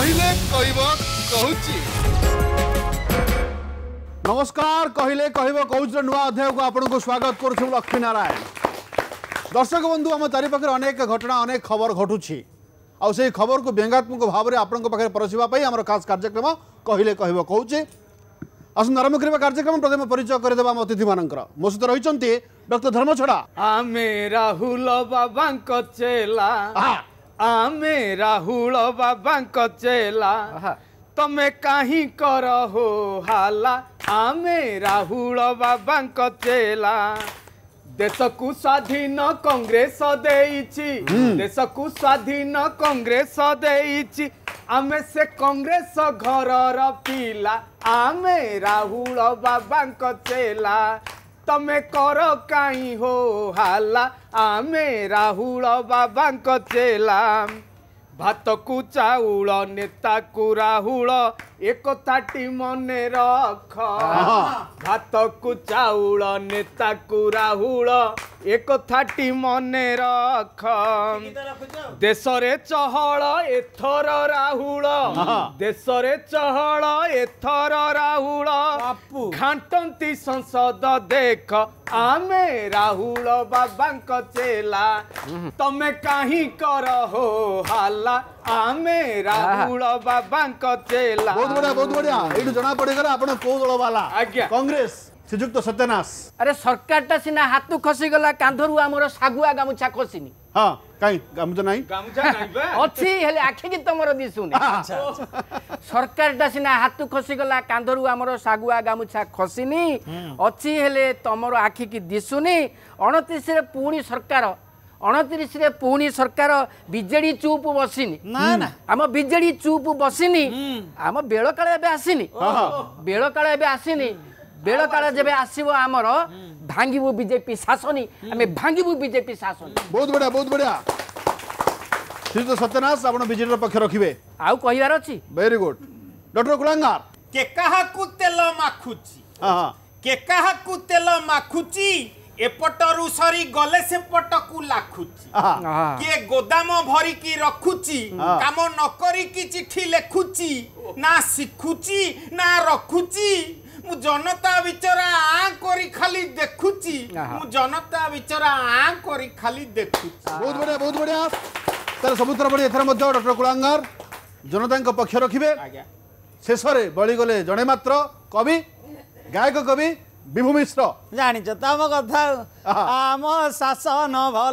कहिले कहबो कहूची। नमस्कार कहिले कहबो कहूचर नुआ अध्याय को आपन को स्वागत करू लक्ष्मी नारायण। दर्शक बंधु आम चारिपाखे अनेक घटना अनेक खबर घटुची आउ से खबर को व्यंगात्मक भाव में आपण पाखे परसिवाई आम खास कार्यक्रम कहिले कहबो कहूची। आसन आरंभ करबा कार्यक्रम प्रथम परिचय करदेबा अतिथि मानकर मो सहित रहिचंती डॉक्टर धर्मछड़ा आमे राहुल बाबा चेला आमे राहुल बाबा चेला तमे कहीं कर हो हाला आमे राहुल बाबा चेला देश को स्वाधीन कांग्रेस देइछि देश को स्वाधीन कांग्रेस देइछि आमे से कांग्रेस घरर पिला आमे राहुल बाबा चेला तमे कर काई हो हाला आमे राहुल बाबा चेला भात को चाउल नेता को राहुल एक थाटी मने रख भात को चाउल नेता को राहुल एक थाटी मने रख देशरे चहल एथर राहुल देशरे चहल एथर राहुल घाटंती संसद देख आमे राहुल बाबा चेला तमे कहीं कर हो हाला आमे राहुल बाबा चेला। बहुत बढ़िया एठू जना पड़ेगा आपण को दल वाला कांग्रेस श्रीजुक्त सत्यनाश। अरे सरकार टा सिना हाथ खसी गला कांधरु हमर सागुआ गामुछा खसिनी। हां काई गामुछा नाही बे अछि हेले आखि की तमरो दिसुनी। सरकार टा सिना हाथ खसी गला कांधरु हमर सागुआ गामुछा खसिनी अछि हेले तमरो आखि की दिसुनी। 29 रे पूणी सरकार 29 रे पूणी सरकार बीजेडी चुप बसिनी ना ना आम बीजेडी चुप बसिनी आम बेल काले एबे आसिनी बेल काले एबे आसिनी बेल काले जेबे आसीबो हमर भांगिबो बीजेपी शासनी आमे भांगिबो बीजेपी शासन। बहुत बढ़िया श्रीजुक्त सत्यनाश आपण बीजेडी पक्ष रखिबे आउ कहिवार अछि। वेरी गुड डॉक्टर कुलांगार के कहा को तेल माखुची के कहा को तेल माखुची एपटरू सरी गले से पटकू लाखुची किए गोदाम भरी की रखुची काम न करी की चिट्ठी लेखुची ना शिखुची ना रखुची मु जनता विचरा आ करी खाली देखुची मु जनता विचरा आ करी खाली देखुची। बहुत बढ़िया तार समुद्र बड़ी एथर मध्य डॉक्टर कुलांगार जनता पक्ष रखिबे शेष रे बळी गले जणे मात्र कवि गायक कवि विभू मिश्र जानिच तम कथा आम शासन भल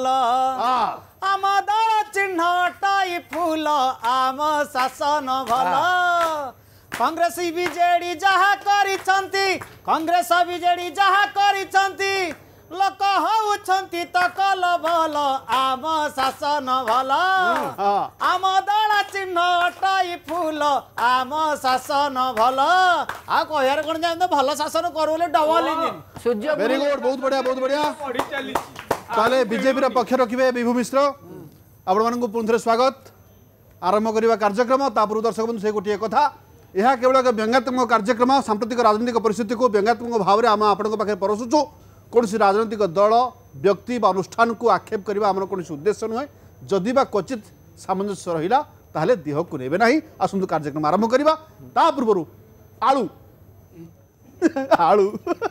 आम दल चिन्ह टाई फूल आम शासन भल कांग्रेस बीजेडी जहा करिसंती कांग्रेस बीजेडी जहा करिसंती लोक होउछंती तकल भल आम शासन भल आम दल चिन्ह टाई फूल आम शासन भल आ कहयार कोन जान भल शासन करले double engine Surya very good बहुत बढ़िया पढ़ी चली ताले बीजेपी रा पक्ष रखिबे विभू मिश्र आपण मानक पुनथरे स्वागत आरंभ करिबा कार्यक्रम तापर दर्शक बंधु से गोटिए कथा यह केवल एक व्यंगात्मक कार्यक्रम सांप्रतिक राजनीतिक परिस्थिति को व्यंगात्मक भाव में आम आपण पाखे परसुचु कौन राजनीतिक दल व्यक्ति बा अनुष्ठान को आक्षेप करबा हमर कौन उद्देश्य नुहे जदि बा क्वचित सामंजस्य रहिला ताहले देह को नेबे नाही। आसंतु कार्यक्रम आरंभ करिबा ता पूर्व आलू आलू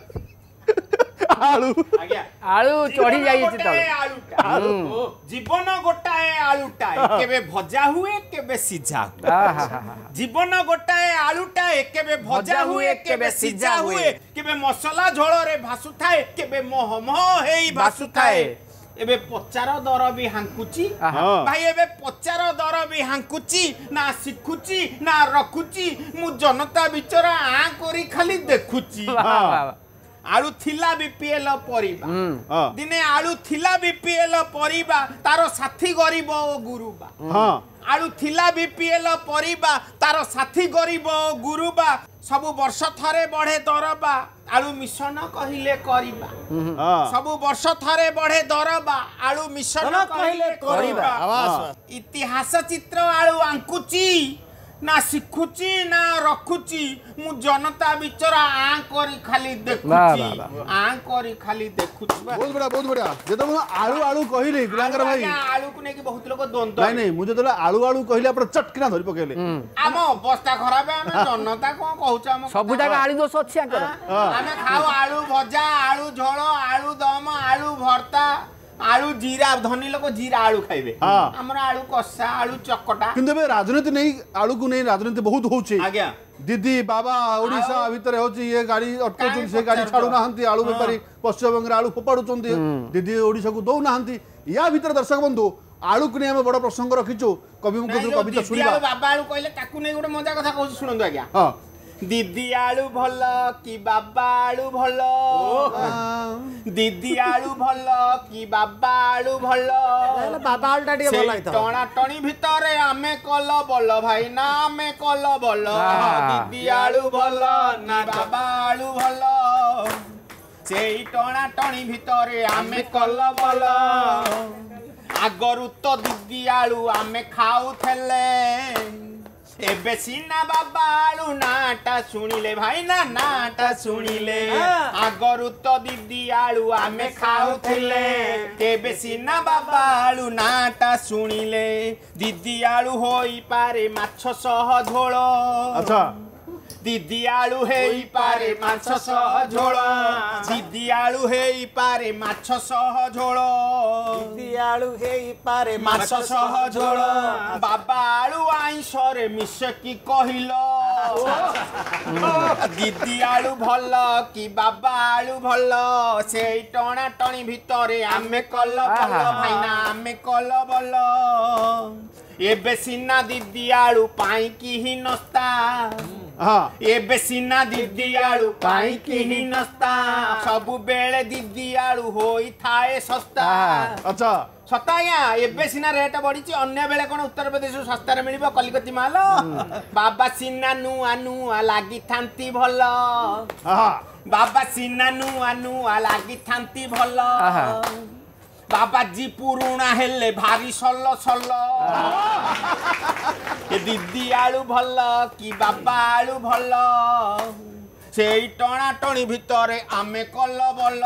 आलू आलू चढ़ी जाई छि आलू जीवन गोटाए आलूटाए केबे भजा हुए केबे सिझा हुए जीवन गोटाए आलूटाए केबे भजा हुए केबे सिझा हुए केबे मसला झोल रे भासु थाए केबे मोह मोह हेई भासु थाए एबे पचार दर भी हांकुची भाई एबे पचार दर भी हांकुची ना शिखुची ना रखुची मु जनता बिचरा आ करी खाली देखुची। आलू थिला बीपीएल परिबा दिने आलू थिला बीपीएल परिबा तारो साथी गरीब ओ गुरुबा आलू थिला बीपीएल परिबा तारो साथी गरीब ओ गुरुबा सबु वर्ष थरे बढ़े दरबा आलू मिशन कहिले करिबा सबु वर्ष थरे बढ़े दरबा आलू मिशन कहिले करिबा इतिहास चित्र आलू आंकुची ना शिखुची ना रखुची मु जनता बिचरा आ करी खाली देखुची आ करी खाली देखुची बहुत बढ़िया जेतो मु आलू आलू कहिली गुलांगर भाई आलू को नेकी बहुत लोग द्वंद्व नहीं नहीं मुझे तो आलू आलू कहले आपण चटकिना धरि पकेले आम अवस्था खराब है आम जनता कोन कहउछ आम सब जागा आलू दोष अछि आकर आम खाऊ आलू भजा आलू झोल आलू दम आलू भर्ता आलू जीरा धनी लोक जीरा आलू खाइबे हमर आलू कसा आलू चकटा किंतु बे राजनीति नहीं आलू को नहीं राजनीति बहुत होची आज्ञा दीदी बाबा ओडिशा भीतर होची ये गाड़ी अटकोचुन से गाड़ी छाडू नाहंती आलू बेपारी पश्चिम बंग आलू फोपाडुचंती दीदी ओडिशा को दौ नाहंती या भीतर दर्शक बंधु आलू को नहीं हम बड़ प्रसंग रखिचु कवि मुख कविता सुनिबा बाबा आलू कहले ताकू नहीं गोटे मजा कथा कहू सुनंदु आज्ञा हां दीदी आलू भल कि बाबा आलू भल दीदी आलू भल कि बाबा आलू भल बाबा आलू टा भल आइतो टणा टणी भितरे आमे कल बल भाई ना आमे कल बल दीदी आलू भल ना बाबा आलू भल सेई टणा टणी भितरे आमे कल बल आगरु तो दीदी आलू आमे खाउथले एबे सीना बाबा आलू नाटा सुनिले भाई ना नाटा सुनिले आगरु तो दीदी आलू आमे खाउथिले एबे सीना बाबा आलू नाटा सुनिले दीदी आलू होई पारे माछ सह झोल अच्छा दीदी आलू हेई पारे माछ सह झोल दीदी आलू हेई पारे माछ सह झोल दीदी आलू हेई पारे माछ सह झोल बाबा आलू आइंसरे मिसे की कहिल दीदी आलू भल कि बाबा आलू भल सेई टणा टणी भितरे आमे कल बल भाईना आमे कल बल एबे सीना दीदी आलू पाई की ही नस्ता हां एबे सीना दीदी आलू पाई की ही नस्ता सब बेले दीदी आलू होई थाए सस्ता अच्छा सताया एबे सीना रेट बढ़ी अन्य बेले कौन उत्तर प्रदेश सस्तार मिल कलिकती माल बाबा सीना नुआ नुआ लगी थांती भल बाबा सीना नुआ नुआ लगी थांती भल बाबाजी पुरुणा हेले भारी सल सल ए दीदी आलू भल कि बाबा आलू भल सेई टणा टणी भितरे आमे कल बल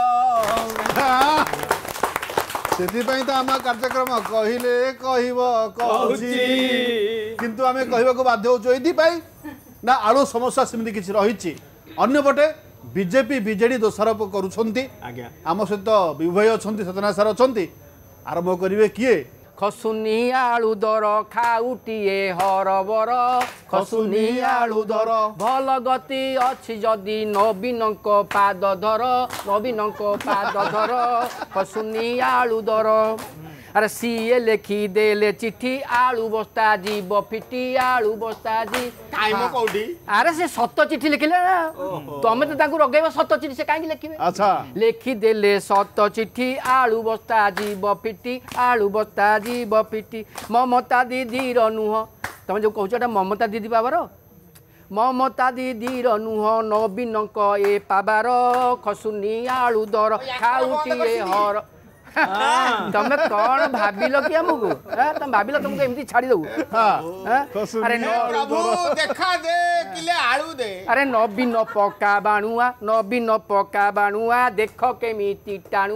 सेथिपाई तो आम कार्यक्रम कहिले कहब कहूची किंतु आमे कहबा को बाध्य होचो एथिपाई ना आलू समस्या सेमती किछि रहिछि अन्य पटे बीजेपी बीजेडी दोषारोप करुछंती आम सहित विभय अछंती सतना सार अछंती आरंभ करिवे किए खसुनी आलू दर खाउटिए हरबर खसुनी आलू दर भल गति अछि जदि नवीनक पाद धर नवीनक पाद धर खसुनी आलू दर अरे सीए लेखी देले चिट्ठी आलू बस्ता जीव फिटी आलू बस्ता जी टाइम कोडी अरे से सत चिट्ठी लिखिले ना तमे तो ताकू रगेब सत चिट्ठी से काहे लिखिबे अच्छा लिखि देले सत चिट्ठी आलू बस्ता जीव फिटी आलू बस्ता जीव फिटी ममता दीदी र नुह तमे जो कहछ एटा ममता दीदी बाबार ममता दीदी र नुह नवीनक ए पाबार खसुनी आलू दर खाउटिए हर तमे कौन भाबिल कि हमको तुम भाबिल तुमको एमती छाड़ी दऊ अरे प्रभु देखा दे किले आलू दे अरे नवीन पका बाणुआ देख केमिति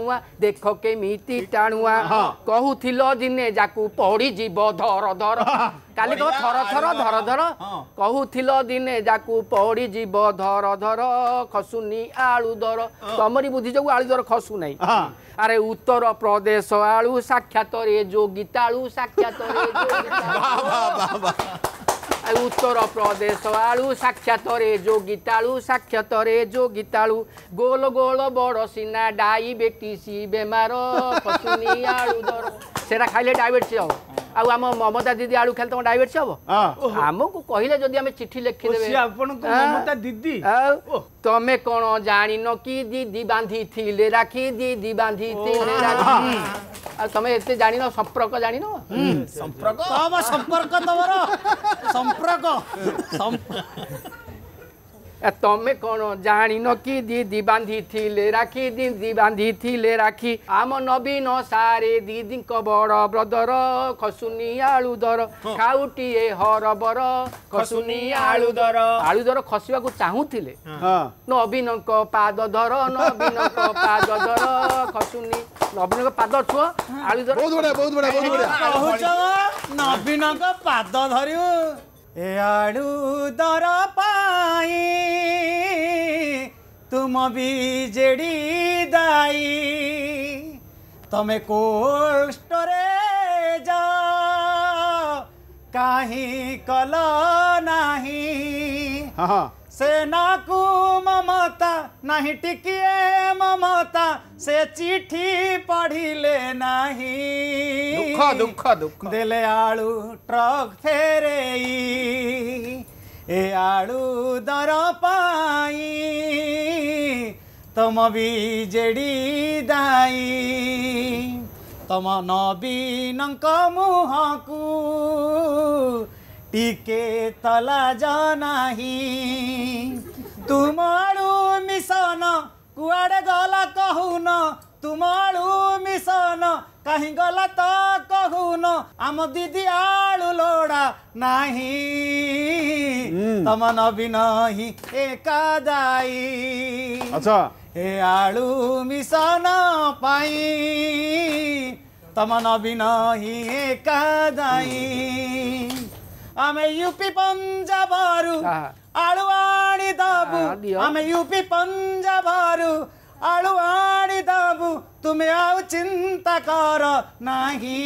टाणुआ कहूथिलो दिने जाकू पड़ी जीव धर धर काली कह थर थर धर धर कहूथिलो दिने जाकू पड़ी जीव धर धर खसुनी आलू दर तमरी बुद्धि जो आलू दर खसु नहीं अरे उत्तर प्रदेश आलू साक्षात रे जोगितालू साक्षात रे उत्तर प्रदेश आलू साक्षात रे जोगितालू गोल गोल बड़ सीना डायबिटीज बेमार खसुनी आलू दर सेटा खाइले डायबिटीज हम आम ममता दीदी आलू खाली तुम डायबिटीज हम आमको कहले जदि आम चिट्ठी लिखिदेबे ममता दीदी तमे कौन जानिन कि दीदी बांधी थिले राखी दीदी बांधी थिले राखी तमे एते जानिन संपर्क जानिन संपर्क तम संपर्क तमरो संपर्क तमे कौन जानी न कि दीदी बांधी थिले राखी दीदी बांधी थिले राखी आम नवीन सारे दीदी बड़ ब्रदर खसुनी आलू दर खाउटीए हरबर खसुनी आलू दर खसवा को चाहूले नवीन पाद धर नवीन पाद धर खसुनी नवीन पाद छुआ आलू दर बहुत बढ़िया नवीन पाद धरियो ए आलू दर पाई तुम बिजेडी दाई तमे कोल्ड स्टोरेज काहीं कल नाही सेना को ममता नहीं टिकिए ममता से चिट्ठी पढ़िले नहीं दुख देले आलू ट्रक फेरेई ए आलू दर पाई तम बिजेडी दाई तम नवीनक मुहकू टिके तला जानाही तुम आलू मिशन कुआड़े गला कहून तुम आलू मिशन कहीं गला तो कहून आम दीदी आलू लोड़ा नाही तम नवीन ही एका दाई अच्छा ए आलू मिशन पाई तम नवीन ही एका दाई आमे यूपी पंजाबारू आलू आनी दाबू आमे यूपी पंजाबारू आलू आनी दाबू तुम्हें आउ चिंता कर नाही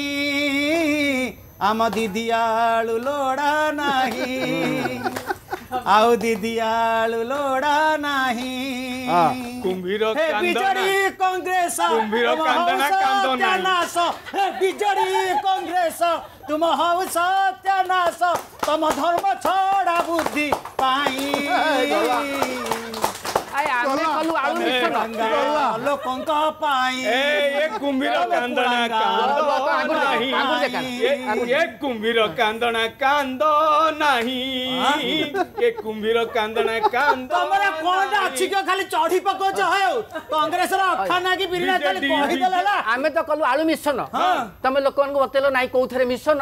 आम दीदी आलू लोड़ा नाही आउ दीदी आलू लोड़ा नाही कुंभीर बिजेडी कांग्रेस कुंभीर कांदना सत्यानाश बिजेडी कांग्रेस तुम हौ सत्यानाश तुम धर्म छोड़ा बुद्धि पाई आमे कलु आलू मिशन लोकंक पाई ए कुंभीर कांदना कांद नाही ये कुंभीर कांदना कांद नाही ये कुंभीर कांदना कांद तमरा कोन अछि के खाली चढ़ी पको हो कांग्रेस रा अखाना की बिरना खाली कहि देला आमे तो कलु आलू मिशन तमे लोकन को बतेलो नाही कोथरे मिशन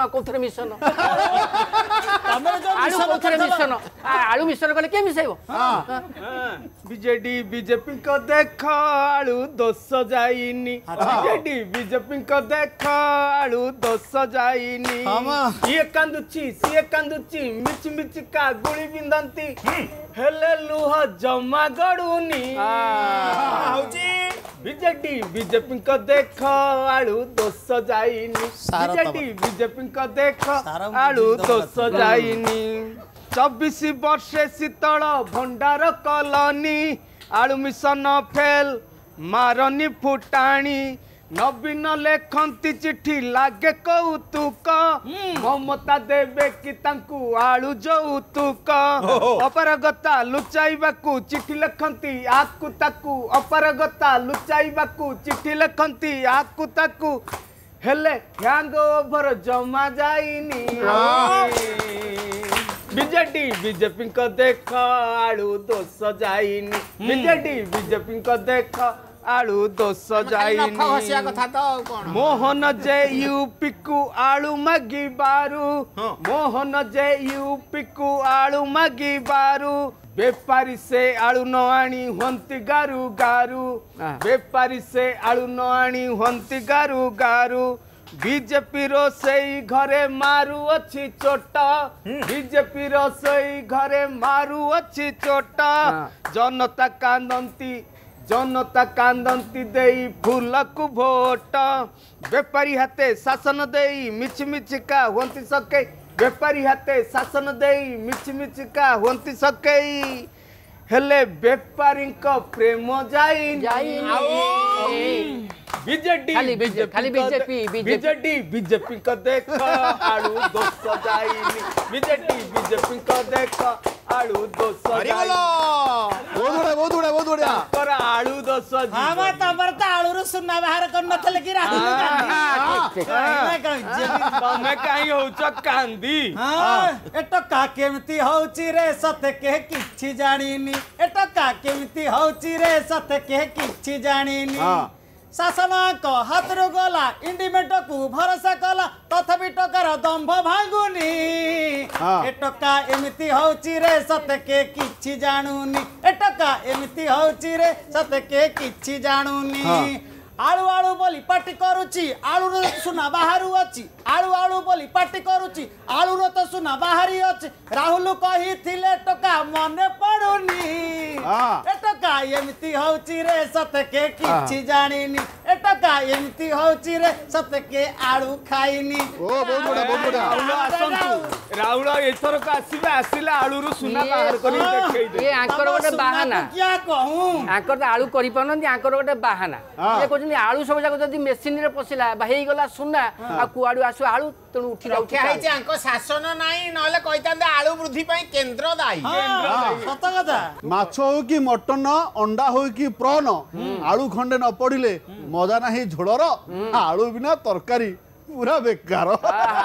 तमे जो आलू कोथरे मिशन आलू मिशन कले के मिसाइबो बीजेडी बीजेपी को देख आलू दोष जाइनी बीजेडी बीजेपी को देख आलू दोष जाइनी ये कांदुची मिच मिच का गुली बिंदंती हेले लुह जमा गडुनी बीजेडी बीजेपी को देख आलू दोष जाइनी बीजेडी बीजेपी को देख आलू दोष जाइनी 24 वर्षे शीतल भंडार कलनी आलू मिशन फेल मारनी फुटाणी नवीन लेखंती चिठी लागे कौतुक ममता देवे कि तांकु आलू जौतुक अपरागता लुचाइबाकू चिठी लेखंती आकु ताकू अपरागता लुचाइबाकू चिठी लेखंती आकु ताकू हेले हैंगओवर जमा जाइनी बीजेडी बीजेपी को देख आलू दोष जाइनी बीजेडी बीजेपी को देख आलू दोष जाइनी मोहन जे यूपी को आलू मागी बारू मोहन जे यूपी को आलू मागी बारू बेपारी से आलू न आनी हंती गारू गारू बेपारी से आलू न आनी हंती गारू गारू बीजेपी रोसई घरे मारू अच्छी चोट बीजेपी रोसई घरे मारू अच्छी चोट जनता कांदंती देई फूलकु भोट बेपारी हाथे शासन देई मिछ मिछ का होंती सके बेपारी हाथे शासन देई मिछ मिछ का होंती सके हेले बेपारी को प्रेम जाई बीजेपी को देख आलू दोष जाइनी बीजेपी को देख आलू दोष बहुत बढ़िया पर आलू दोष तमर तो आलू सुना बाहर कर नथले कि राहुल गांधी तमे काई होउछ कांदी एटका केमती होउची रे सते के किछि जानिनी एटका केमती होउची रे सते के किछि जानिनी शासन हाथ गला इंडिमेट को भरोसा कला तथापि टकार दंभ भांगुनी ए टका एमती होउची रे सते के किछि जानुनी ए टका एमती होउची रे सते के किछि जानुनी आलू आलू बोली पार्टी करुची आलू रो सुना बाहरु अछि आलू आलू बोली पार्टी करुची आलू रो तो सुना बाहरी अछि राहुल कही थिले टका मने पड़ुनी ए टका एमती होउची रे सते के किछि जानिनी ए टका एमती होउची रे सते के आलू खाइनी ओ बहुत बड़ा राहुल आसंतु राहुल एथर का आसिला आलू रो सुना बाहर करी देखै दे ये आंकर गोटे बाहाना क्या कहूं आंकर तो आलू करि पानंदी आंकर गोटे बाहाना ये कहछन आलू सब जाक जदी मेसिन रे पसिला बाहेई गला सुना आ कुआडू आसु आलू तणु उठी जाउ क्या है जे आंको शासन नाही नले कहितांदे आलू वृद्धि पई केंद्र दायी सत कथा माछ हो कि मटन अंडा हो कि प्रन आलू खंडे न पड़िले मजा नाही झोलर आलू बिना तरकारी पूरा बेकार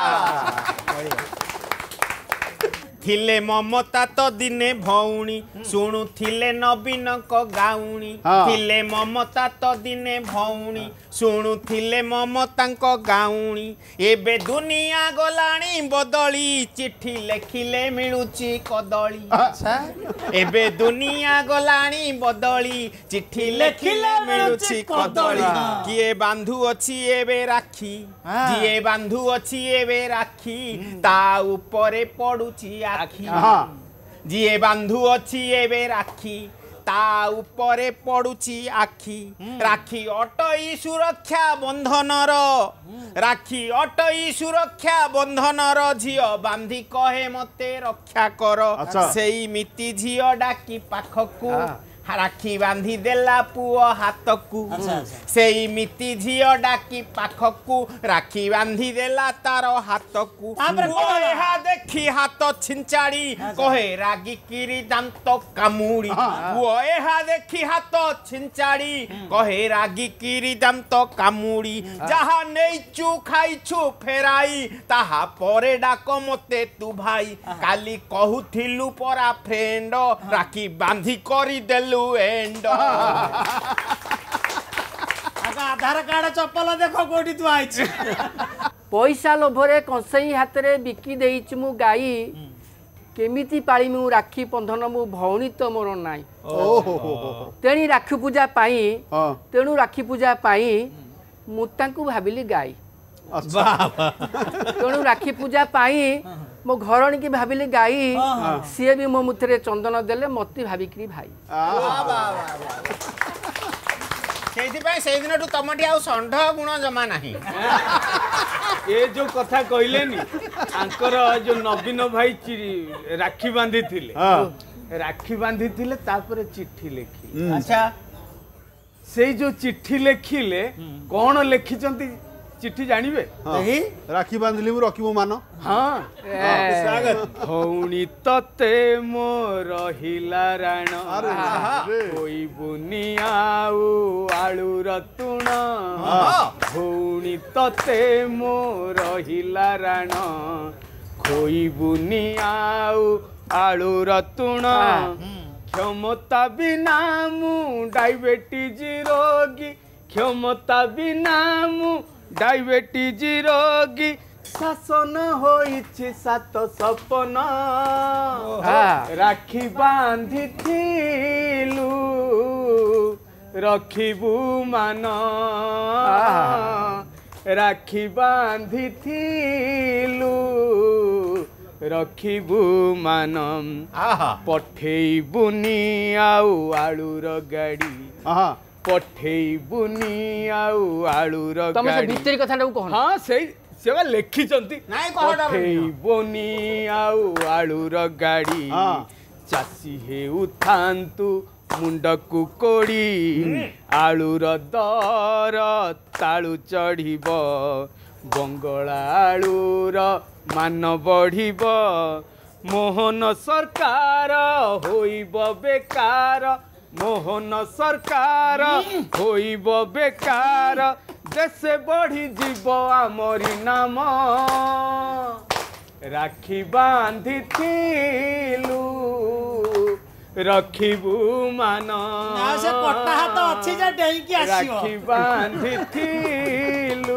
थिले ममता तो दिने भौणी शुणु थिले नवीन को गाउणी थिले ममता तो दिने भौणी शुणु थिले ममता को गाउणी एबे दुनिया गलाणी बदली चिट्ठी लेखिले मिलुची कदली अच्छा एबे दुनिया गलाणी बदली चिट्ठी लेखिले मिलुची कदली किए बांधु अछि एबे राखी जिए बांधु अछि एबे राखी ता ऊपरे पडुची आखी जिए बांधु अछि एबे राखी ता ऊपरे पडुची आखी राखी अटई सुरक्षा बंधनर राखी अटई सुरक्षा बंधनर झियो बांधी कहे मते रक्षा कर सेई मिति झियो डाकी पाखकू राखी बांधी देला पुओ हाथकू सेई मिति झियो डाकी पाखकू राखी बांधी देला तार हाथकू एहा देखी हाथ छिंचाड़ी कहे रागी किरी दांत कामुड़ी वो एहा देखी हाथ छिंचाड़ी कहे रागी किरी दांत कामुड़ी जहा नेइचू खाइछु फेराई ताहा परे डाक मते तू भाई काली कहूथिलु परा फ्रेंड राखी बांधी करी देलु एंड आधार कार्ड चप्पल देखो कोठी तू आइछ पैसा लोभरे कंसई हाथ रे बिकी देइछ मु गाई केमिति पाली मु राखी बंधन मु भौणी तो मोर नाई तेणी राखी पूजा पाई तेणु राखी पूजा पाई मु तांकु भाबिली गाई तेणु राखी पूजा पाई मो घरणी की भाबिली गाई सी भी मो मुथरे चंदन देले मती भाबिकरी भाई से दिन तमटी आ षंढ गुण जमा नहीं ये जो कथा कहले नी आंकर जो नवीन भाई राखी बांधी थिले राखी बांधी थिले तापर चिट्ठी लेखी अच्छा से जो चिट्ठी लेखिले कौन लेखिचंती चिट्ठी जानिबे राखी बांधली रखिबो मान हाँ स्वागत भौणी तते मोर हिला राण कोई बुनियाऊ आलू रतुण भौणी तते मोर हिला राण कोई बुनियाऊ आलू रतुण क्षमता बिना मु डायबिटीज रोगी क्षमता बिना मु डायबिटीज रोगी शासन होइछि सात सपन राखी बांधी थिलु रखिबु मान राखी बांधी थिलु रखिबु मान पठेइबुनी आउ आलूर गाड़ी पठेइबुनी आउ आलूर गाड़ी तमे से भीतरी कथाटा कहन हां से लिखिचंती पठेइबुनी आउ आलूर गाड़ी चासी हे उठांतु मुंडकु कोड़ी आलूर दर ताळु चढ़िब बंगला आलूर मान बढ़िब मोहन सरकार होइब बेकार मोहन सरकार होइब बेकार देश बढ़ी जीव आमरी नाम राखी बांधिथिलु रखिबु मान से पट्टा हाथ अच्छी जे डेईकी आसीओ राखी बांधिथिलु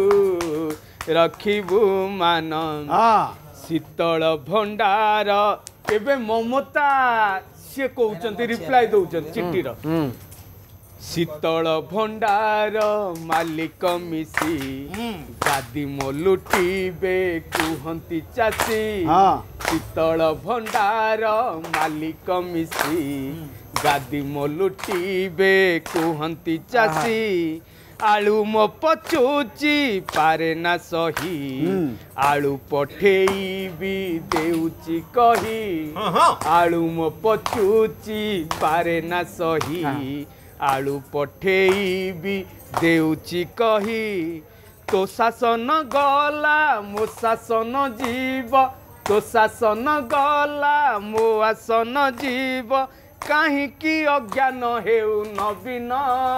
रखिबु मान शीतल भंडार एबे ममता से कहउचंती रिप्लाई दउचंती चिट्ठी रो शीतल भंडार मालिक मिसी गादी मोलुटीबे कुहंती चासी शीतल भंडार मालिक मिसी गादी मोलुटीबे कुहंती चासी आलू मो पचुची पारे ना सही आलू पठेईबी देउची कही आलू मो पचुची पारे ना सही आलू पठेईबी देउची कही तो शासन गला मो शासन जीव तो शासन गला मो आसन जीव काहींकि अज्ञान हेउ नवीन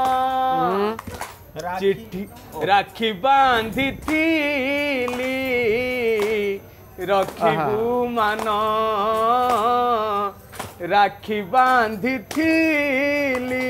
चिट्ठी राखी बांधिथिली रखिबु मान राखी बांधिथिली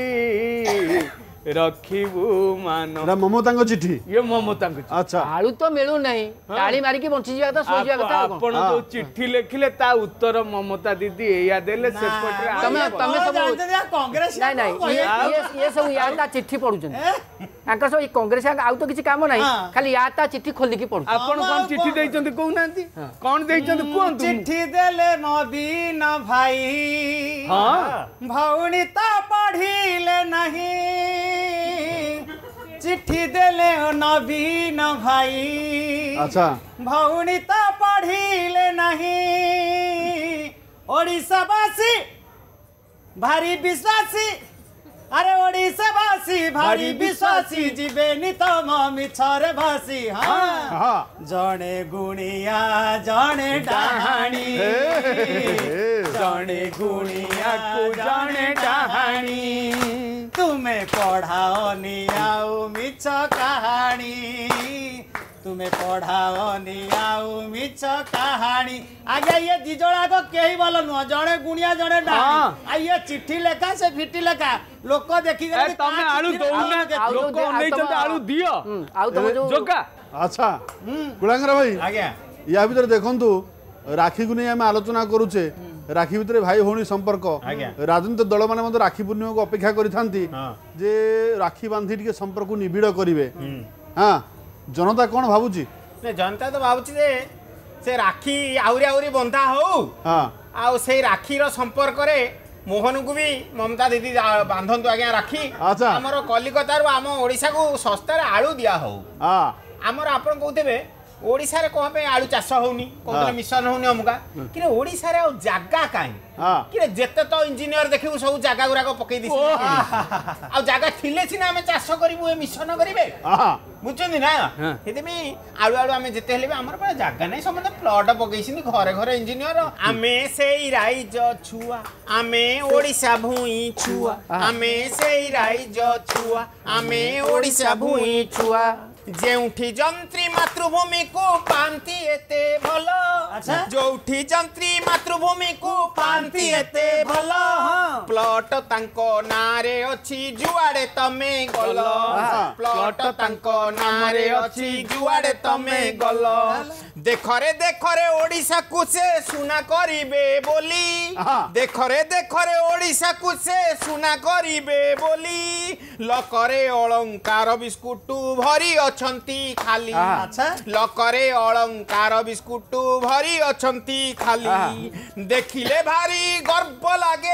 रखिबु मान ममता चिट्ठी ये ममता अच्छा आलू तो मिलू नहीं ताली मारी के बंची जाता तो सोई जाता आपण जो चिट्ठी लिखले ता उत्तर ममता दीदी एया देले सेपटरे तमे सब कांग्रेस नहीं नहीं ये सब याता चिट्ठी पढुचन आंकर सब कांग्रेस आउ तो किछि काम नहीं खाली याता चिट्ठी खोल के पढु आपण कोन चिट्ठी दैचंती कहू नांती कोन दैचंती कोन चिट्ठी देले नवीन भाई हां भौणी ता पढ़िले नहीं चिट्ठी देले नवीन भाई अच्छा भौणी ता पढ़िले नहीं ओडिशावासी भारी विश्वासी अरे ओडिशावासी भारी विश्वासी जीवेनी तम मिछरे भासी हाँ जणे गुणिया जणे डाहाणी जणे गुणिया को जणे डाहाणी तुम्हें पढ़ाओ नियाऊ मिछ कहानी तुम्हें पढ़ाओ नियाऊ मिछ कहानी आगे ये दिजोड़ा को केही बोल नुह जड़े गुणिया जड़े डाहाणी आ ये चिट्ठी लेखा से फिटी लेखा लोक देखि गले तमे आलू दउना लोक नै चंद आलू दियो आउ तो जोका अच्छा कुलांगर भाई आज्ञा या भीतर देखंतु राखी को नहीं आम आलोचना करूचे राखी भितर भाई भौणी संपर्क राजनीतिक दल माने मते राखी पूर्णिमा को अपेक्षा करिथांती जे राखी बांधी टिके संपर्क निबिड़ करिवे हां जनता कोन भाबुची ने जनता तो भाबुची जे से राखी आउरी आउरी बंधा हो हां आ से राखी रो संपर्क रे मोहन को भी ममता दीदी बांधंतु आज्ञा राखी अच्छा हमर कलिकता रो हम ओडिसा को सस्ता रे आलू दिया हो हां हमर आपन कहतेबे ओडिसा रे कोन पे आलू चाष होनी कोन मिशन होनी हमका कि ओडिसा रे जागा काई कि जेते तो इंजीनियर देखिबु सब जागा गुरा को पकई दिस आ जागा थिले सिना हम चाष करिबु ए मिशन करिवे बुझछनी ना हेते में आलू आलू हम जेते हेले हमर पर जागा नै समते प्लॉट पकईसिनी घरे घरे इंजीनियर आमे सेई राइज छुआ आमे ओडिसा भूई छुआ आमे सेई राइज छुआ आमे ओडिसा भूई छुआ जेउठी जंत्री मातृभूमि को पांती एते भलो जोठी जंत्री मातृभूमि को पांती एते भलो प्लॉट तांको नारे अछि जुआडे तमे गलो प्लॉट तांको नारे अछि जुआडे तमे गलो देखरे ओडिसा को से सुना करिबे बोली देखरे ओडिसा को से सुना करिबे बोली लकरे अलंकार बिस्कुट भरी अछंती खाली लकरे अलंकार बिस्कुट भरी अछंती खाली देखिले भारी गर्व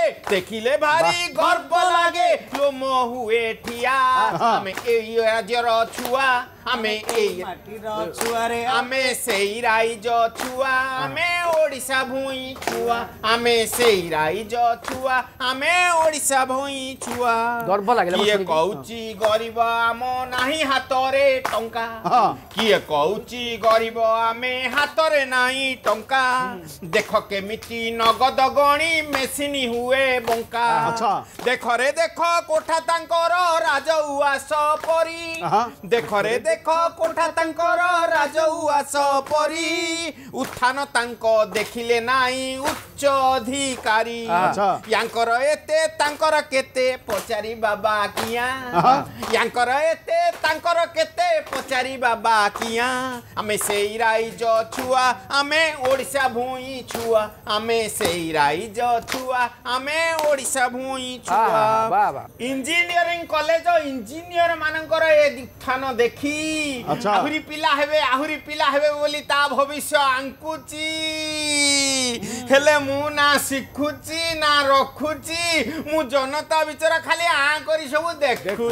लागे लोम हुए ठिया हमें एई राज्यर छुआ हमें एई माटीर छुआ रे हमें सेई राइज छुआ हमें ओडिशा भूई छुआ आमे सेई राइज छुआ आमे ओडिशा भूई छुआ गर्व लागला किए कहूची गरीब आम नाही हातरे टंका किए कहूची गरीब आमे हातरे नाही टंका देख केमिति नगद गणी मेसिन हुए बंका देख रे देख कोठा तांकर राज उआस परी देख रे देख कोठा तांकर राज उआस परी उत्थान तांको देखिले नाई उच्च अधिकारी यांकर एते तांकर केते पचारी बाबा किया यांकर एते तांकर केते पचारी बाबा किया आमे सेई राइज छुआ आमे ओडिशा भूई छुआ आमे सेई राइज छुआ आमे ओडिशा भूई छुआ इंजीनियरिंग कॉलेज इंजीनियर मानकर ए उत्थान देखी आहुरी पिला हेबे बोली ता भविष्य आंकुची हेले मु ना शिखुची ना रखुची मु जनता बिचरा खाली आ करी सब देखु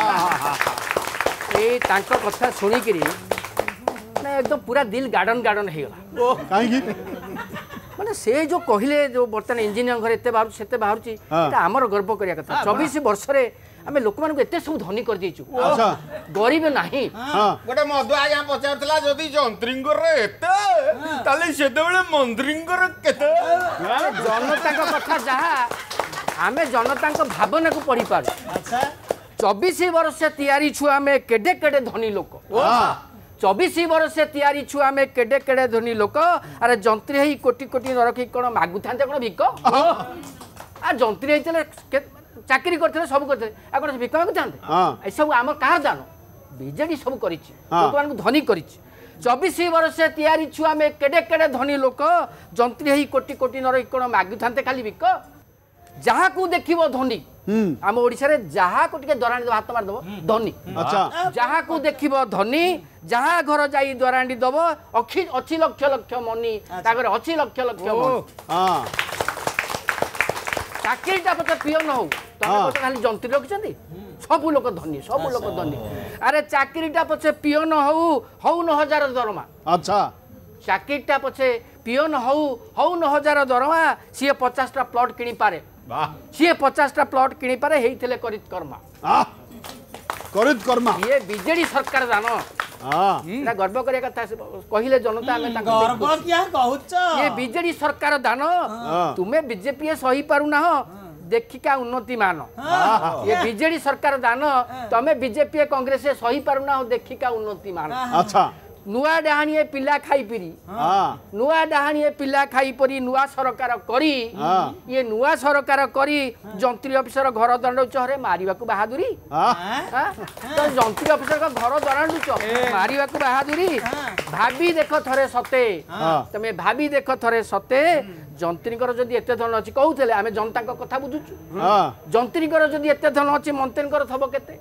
ए तांको कथा सुनी करी ना एकदम पूरा दिल गार्डन हे गला काहे माने से जो कहिले जो बर्तन इंजीनियर घर एते बाहर सेते बाहरची एटा हमर गर्व करिया कथा 24 वर्ष रे आमे लोक मान को एते सब धनी कर दिछु अच्छा गरीब नाही गोटे मधु आज्ञा पचारतला जदी जंत्रिंगर रे एते ताले सेते बेले मंत्रिंगर केते जनता को कथा जहा आमे जनता को भावना को पढ़ी पार अच्छा 24 वर्ष से तैयारी छुआ में केडे केडे धनी लोक 24 वर्ष से तैयारी छुआ में केडे केडे धनी लोक अरे जंत्री ही कोटी कोटी न रखी कोन मागु थांते कोन भिक आ जंत्री हेतले चाकरी करते सब करते आ कोन भिक मागु थांते ए सब हमर कार दान बीजेडी सब करिछि लोकमान को धनी करिछि 24 वर्ष से तैयारी छुआ में केडे केडे धनी लोक जंत्री ही कोटी कोटी न रखी कोन मागु थांते खाली भिक जहा को देखिबो धनी आम ओडिशा रे जहा को टिके दराणी हाथ मार दबो धनी अच्छा जहा को देखिबो धनी जहा घर जाई दराणी दबो अच्छी लक्ष लक्ष मनी तागर अच्छी लक्ष लक्ष मनी हां चाकरीटा पते पियन हो तमे खाली जंत्री रखछंती सब लोक धनी अरे चाकरीटा पछे पियन हो 9000 दरमा अच्छा चाकरीटा पछे पियन हो 9000 दरमा सी 50टा प्लॉट किनी पारे सी 50टा प्लॉट किनी पारे हेइथिले करित कर्मा ये बीजेडी सरकार जानो ना गर्व करिया कथा कहिले जनता हमें गर्व क्या कहउछ ये बीजेडी सरकार दान तुमे बीजेपी सही पारु ना देखिका उन्नति मान ये बीजेडी सरकार दान तमे बीजेपी कांग्रेस सही पारु ना देखिका उन्नति मान अच्छा नुआ डाहाणी पिला खाई पिरी नुआ डाहाणी पिला खाई परी नुआ सरकार करी ये नुआ सरकार करी जंत्री ऑफिसर घर दंडुच रे मारिबा को बहादुरी तो जंत्री ऑफिसर का घर दंडुच मारिबा को बहादुरी भाभी देखो थरे सते तमे भाभी देखो थरे सते जंत्रीकर जदि एते धन अछि कहउतले आमे जनता को कथा बुझुछु जंत्रीकर जदि एते धन अछि मंत्रीकर थबो केते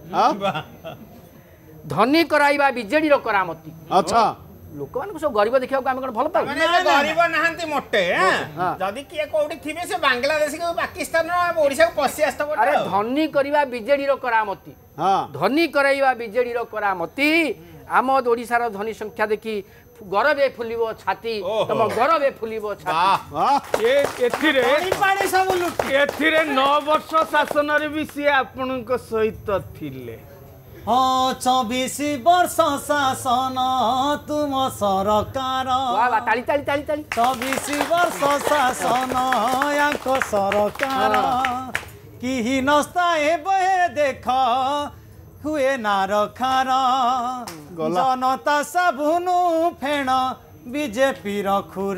धनी कराइबा बीजेडी रो करामती अच्छा लोक मान को सब गरीब देखिया को हम कोन भल पाउ गरीब नहांती मोटे जदी किए कोठी थिबे से बांग्लादेश के पाकिस्तान रो ओडिसा को पसी आस्तो अरे धनी करिबा बीजेडी रो करामती हां धनी कराइबा बीजेडी रो करामती आम ओडिसा रो धनी संख्या देखि गरबे फुलिबो छाती तम गरबे फुलिबो छाती ए एथिरे पानी सब लुट एथिरे 9 वर्ष शासन रे भी से आपन को सहित थिले हाँ 24 वर्ष शासन तुम सरकार वाह ताली ताली ताली ताली 24 वर्ष शासन याको सरकार कि नस्ता एबे देख हुए नारखार जनता सबुनु फेण बीजेपी रखुर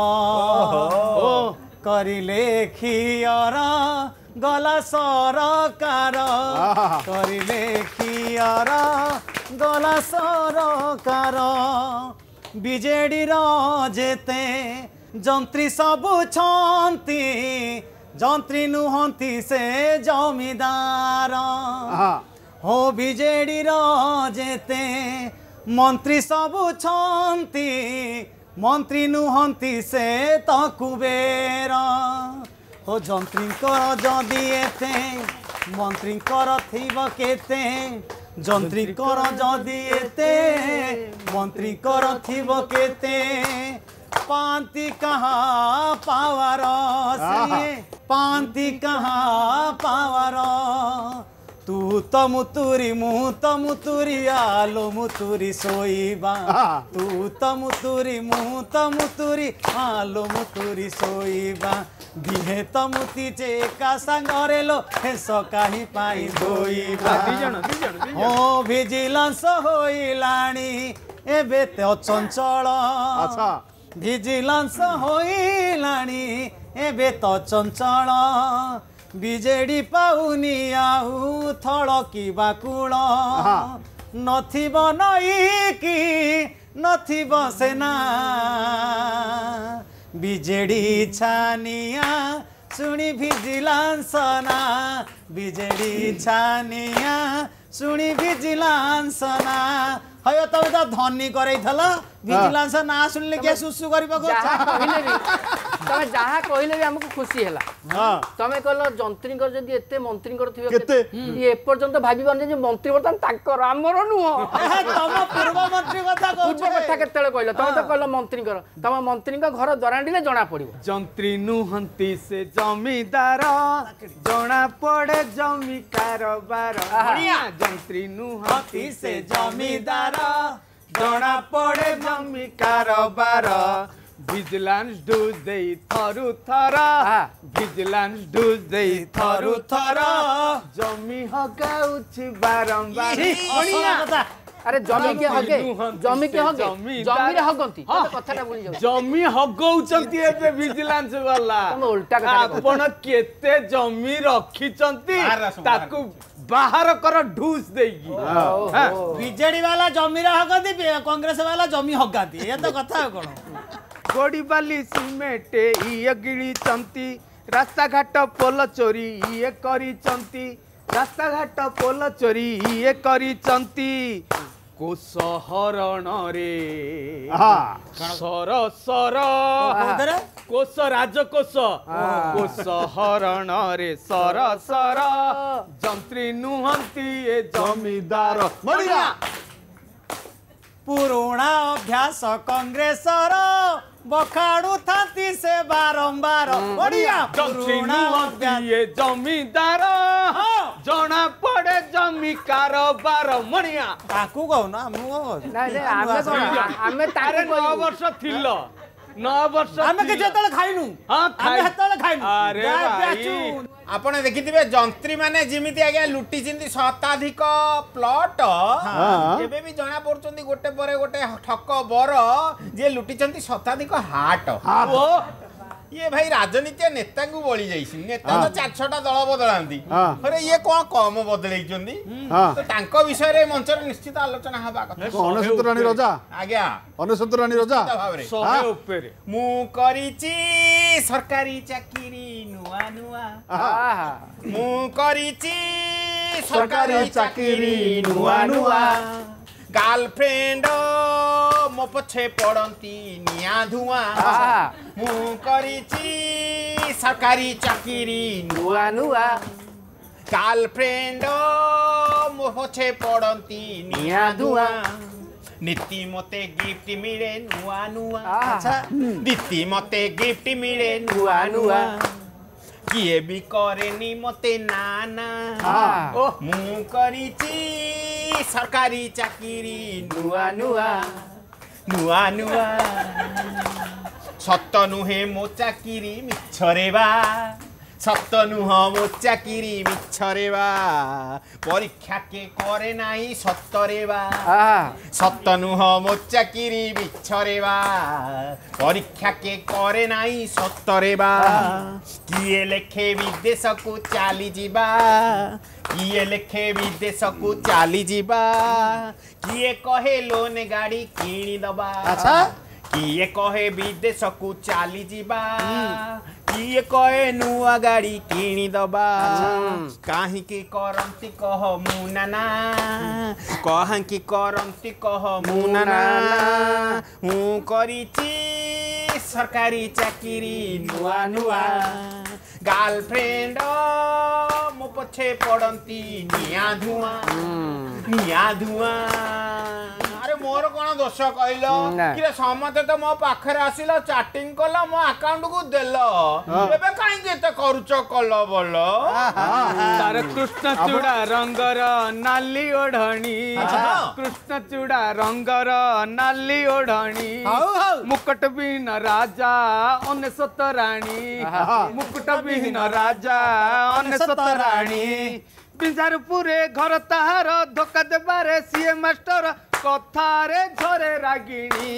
करिले खियर गला सरकार करिले खियर गला सरकार बीजेडी रो जेते जंत्री सबु छंती जंत्री नुहंती से जमीदार हो बीजेडी रो जेते मंत्री सबु छंती मंत्री नुहंती से तो कुबेर हो जंत्री जदि एते मंत्री कर थीब केते जंत्री कर जदि एते मंत्री कर थीब केते पांति कहाँ पावर सिए पांति कहाँ पावर तू तो मुतुरी मुँह तो मुतुरी आलो मुतुरी सोईबा तू तो मुतुरी मुँह तो मुतुरी आलो मुतुरी सोईबा दिहे तो मुती चेका सांगरे लो हेस काही पाई धोईबा ओ भिजिलेंस होइलाणी एबे तो चंचल अच्छा भिजिलेंस होइलाणी एबे तो चंचल बिजेडी पाउनी आउ थल कि बाकुल नथिब नई कि नथिब सेना बिजेडी छानिया सुनी भिजिलेंस ना बिजेडी छानिया सुनी भिजिलेंस ना हयो तब तो धनी करैथल भिजिलेंस ना सुनले के सुसु करबो तमे जहाँ कहले भी हमको खुशी हैला तमे कहलो जंत्री कर जदी एते मंत्री कर थिबे केते ये एपर्यंत भाबिबन जे मंत्री बर्तन ताकर हमर नुह तम पूर्व मंत्री कथा कहू पूर्व कथा केतेले कहलो तमे तो कहलो मंत्री कर तम मंत्री का घर दरांडीले जना पड़िबो जंत्री नुहंती से जमीदार जना पड़े जमी कारोबार जंत्री नुहंती से जमीदार जना पड़े जमी कारोबार विजिलेंस डूज दे थरु थरा विजिलेंस डूज दे थरु थरा जमी हगाउछि बारंबार अरे जमी के हगे जमी रे हगंती कथाटा भूली जाउ जमी हगौचंती एबे विजिलेंस वाला तुम उल्टा कथा आपण केते जमी रखिचंती ताकू बाहर कर ढूस देगी बीजेडी वाला जमी रे हगंती कांग्रेस वाला जमी हगाती ये तो कथा कोन गोड़ी बाली सिमेंट इए गिड़ी चंती रास्ता घाट पोल चोरी इए करी चंती रास्ता घाट पोल चोरी इए करी चंती को सहरण रे सर सर कोश राजकोश को सहरण रे सर सर जंत्री नुहंती ए जमीदार बढ़िया पुरुणा अभ्यास कांग्रेसर बखाड़ू थाती से बारंबार बढ़िया पुरुणा अभ्यास जमीदार जना पड़े जमी कारोबार मणिया ताकू कहू ना आमे तारे 9 वर्ष थिल 9 वर्ष आमे के जतले खाइनु आमे हतले खाइनु अरे भाई आपण देखिथिबे जंत्री माने जिमिति आगे लुटी चिंदी शताधिक प्लॉट एबे भी जणा पड़चंदी गोटे परे गोटे ठक बर जे लुटी चंदी शताधिक हाट वो ये भाई राजनीति नेता को बळी जाइसी नेता तो 4-6टा दल बदलांती अरे ये कोन कम बदलैचंदी तो तांको विषय रे मंच रे निश्चित आलोचना हबा कथा अनसुत रानी रजा आज्ञा अनसुत रानी रजा भाबरे 100 ऊपर मु करिची सरकारी चाकरी नुआ नुआ मु करिची सरकारी चाकरी नुआ नुआ गर्लफ्रेंड मो पछे पड़ती निया धुआं मु करिची सरकारी चाकरी नुआ नुआ गर्लफ्रेंड मो पछे पड़ती निया धुआं नीति मते गिफ्ट मिले नुआ नुआ अच्छा नीति मते गिफ्ट मिले नुआ नुआ किए भी करेनी मते नाना मु करिची सरकारी चाकरी नुआ नुआ नुआ नुआ सत नुहे मो चाकरी मिछरे बा सत नुह मो चाकरी मिछरे बा परीक्षा के करे नाही सतरे बा सत नुह मो चाकरी मिछरे बा परीक्षा के करे नाही सतरे बा किए लेखे विदेश को चाली जीबा किए लेखे विदेश को चाली जीबा किए कहे लोन गाड़ी किणी दबा अच्छा किए कहे विदेश को चाली जीबा किए कहे नुआ गाड़ी किणी दबा काहींकी करंती कह मुनाना काहींकी करंती कह मुनाना हूँ करिची सरकारी चाकरी नुआ नुआ गर्लफ्रेंड मो पछे पड़ती निया धुआ अरे मोर कौन दोष कहल कि समते तो मो पाखरे आसिल चैटिंग कल मो अकाउंट को देल एबे काई एते करूच कल बोल तार कृष्ण चूड़ा रंगर नाली ओढ़णी कृष्ण चूड़ा रंगर नाली ओढ़णी मुकुट बिहीन राजा अनेशत राणी मुकुट बिहीन राजा अनेशत राणी बिजारपुरे घर ताहार धोका देबारे सीए मास्टर कथारे झरे रागिणी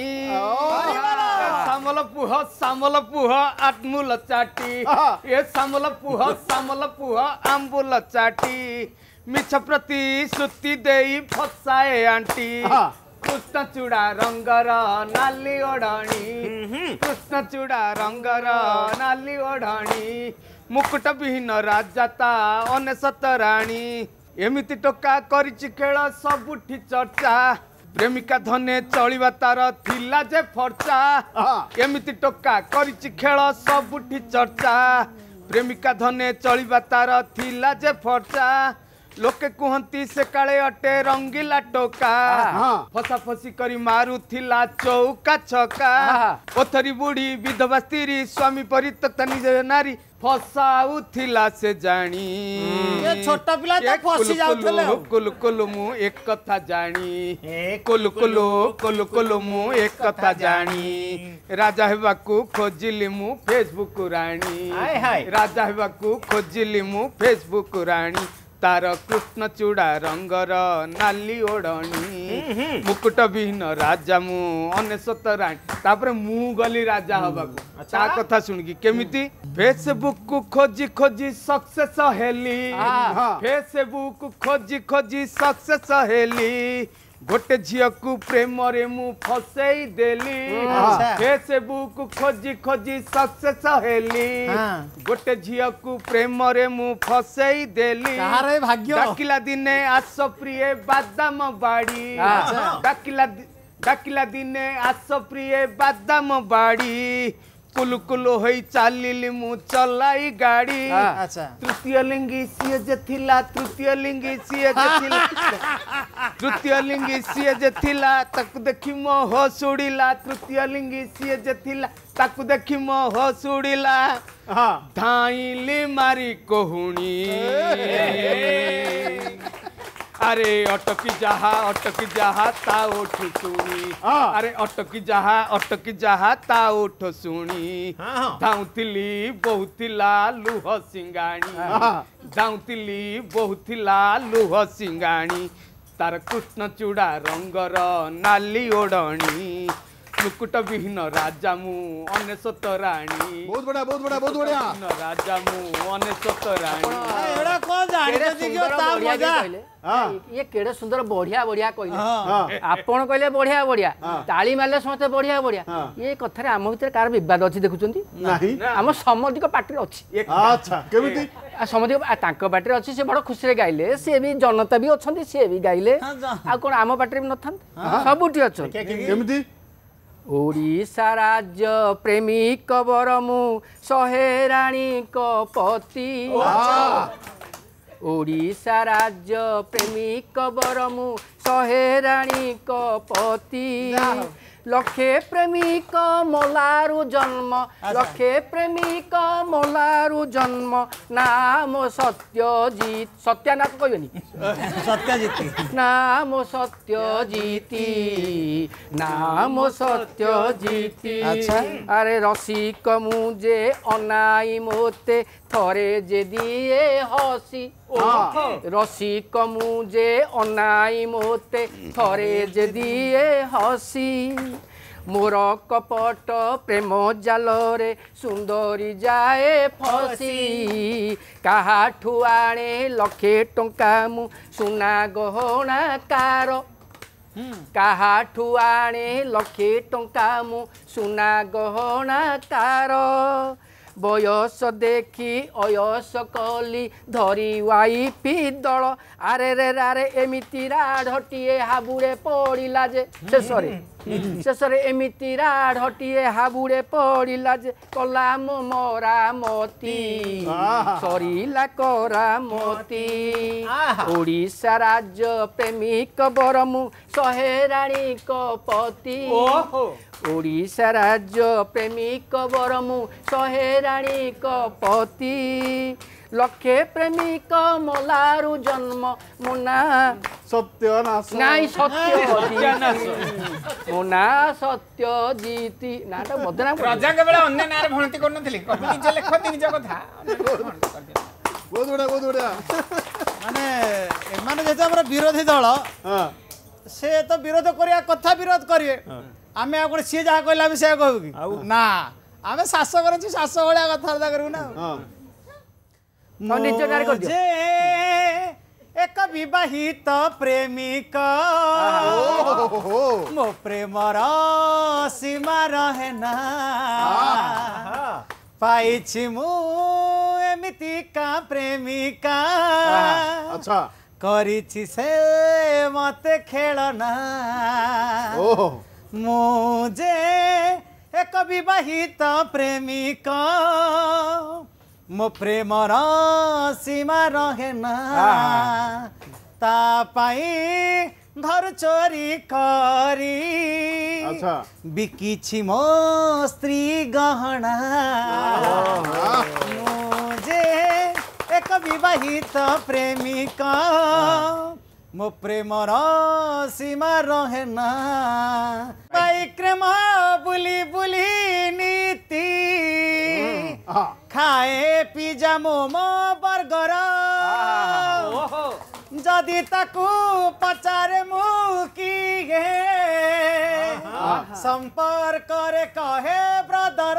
सामल पुह आत्मुल चाटी ए सामल पुह आंबुल चाटी मिछ प्रति श्रुति देई फसाए आंटी कृष्ण चूड़ा रंगर नाली ओढ़णी कृष्ण चूड़ा रंगर नाली ओढ़णी मुकुट विहीन राजाता अनेशत राणी एमिति टोका करिछि खेल सबुठी चर्चा प्रेमिका धने चलिबा तार थिला जे फर्चा एमिति टोका करिछि खेल सबुठी चर्चा प्रेमिका धने चलिबा तार थिला जे फर्चा लोके कुहंती से काले अटे रंगीला टोका फसा फसी करी मारुथिला चौका छका पथरी बुढ़ी विधवा स्त्री स्वामी परित्यक्ता निज नारी फसाउथिला से जानी ये छोटा पिला तो फसी जाउथले कुल कुल मु एक कथा जानी कुल कुल मु एक कथा जानी राजा हेबाकू खोजिली मु फेसबुक राणी राजा हेबाकू खोजिली मु फेसबुक राणी तार कृष्ण चूड़ा रंगर नाली ओढ़णी मुकुट विहीन राजा मु अनेशत राणी तापर मु गली राजा हबाकू ता कथा सुनिकी केमिति फेसबुक को खोजी खोजी सक्सेस हेली फेसबुक खोजी खोजी सक्सेस हेली गोटे झियो को प्रेम रे मु फसई देली फेसबुक खोजी खोजी सक्सेस हेली गोटे झियो को प्रेम रे मु फसई देली डाकिला दिने आस प्रिय बादाम बाड़ी डाकिला दिने आस प्रिय बादाम बाड़ी कुलु कुलु होई चालिली मु चलाई गाड़ी तृतीय लिंगी सीए जे थिला तृतीय लिंगी सीए जे थिला तृतीय लिंगी सीए जे थिला ताकु देखि मो हो सुड़ीला तृतीय लिंगी सीए जे थिला ताकु देखि मो हो सुड़ीला धाइली मारी कोहुणी अरे अटकी जहा ता उठ सुनी अरे अटकी जहा ता उठ सुनी धाउतिली बहुतिला लुह सिंगाणी धाउतिली बहुतिला लुह सिंगाणी तार कृष्ण चूड़ा रंगर नाली ओढ़णी मुकुट विहीन राजा मु अनेशत राणी बहुत बढ़िया राजा मु अनेशत राणी एड़ा को जानि कि ता मजा ये केड़े सुंदर बढ़िया बढ़िया कहले आपण कहले बढ़िया बढ़िया ताली मारले समते बढ़िया बढ़िया ये कथरे आम भीतर कार विवाद अछि देखुचंती नहीं आम समधिक पार्टी अछि अच्छा केमिति समधिक तांक पार्टी अछि से बड़ खुशी रे गाइले से भी जनता भी अछंती से भी गाइले आ कोन आम पार्टी में नथन सबुठी अछन केमिति ओडिशा राज्य प्रेमिक बरमु शहे राणी पति ओडिशा राज्य प्रेमिक बरमु शहे राणी पति लक्षे प्रेमिक मोलारु जन्म लक्षे प्रेमिक मोलारु जन्म नाम सत्यजित सत्यानाथ कहनी सत्यजित नाम सत्यजिती नाम सत्यजिती अच्छा अरे रसिक मुझे अनाई मोते थरे जे दिए हसी रसिक मुझे अनाई मोते थरे जे दिए हसी मोर कपट प्रेम जाल रे सुंदरी जाए फसी काहाठू आणे लक्षे टंका मु सुना गहना कार काहाठू आणे लक्षे टंका मु सुना गहना कार बयस देखी अयस कली धरी वाइफी दल आरे रे रारे एमिति राढ़टिए हाबुड़े पड़िला जे शेषरे एमिति राढ़टिए हाबुड़े पड़िला जे कला मरामती सरिला करामती ओडिशा राज्य प्रेमिक बरमु सहेराणी कपति ओडिशा राज्य प्रेमिक बरमु सहेराणी कपति लक्षे प्रेमिक मलारु जन्म मुना सत्यनाश नाई सत्य मुना सत्य जीति नाटा बदनाम प्रजा के बेला अन्य नारे भणति करन थली कवि निज लेखति निज कथा बहुत बढ़िया माने एमाने जेते हमर विरोधी दल से तो विरोध करिया कथा विरोध करिए आमे आ कोन सी जा कहला भी से कहू कि ना आमे शासक रहछि शासक भलिया कथा करू ना निज नारे कर दियो जे एक विवाहित प्रेमिक मो प्रेमर सीमा रहे ना पाइछि मु एमिति का प्रेमिका अच्छा करिछि से मते खेलना मुझे एक विवाहित प्रेमिक मो प्रेमर सीमा रहे ना ता पाई घर चोरी करी अच्छा बिकिछि मो स्त्री गहना मुझे एक विवाहित प्रेमिक मो प्रेमर सीमा रहे ना प्रेम बुली बुली नीति खाए पिज्जा मोमो बर्गर जदि ताकू पचारे मुकी गे संपर्क रे कहे ब्रदर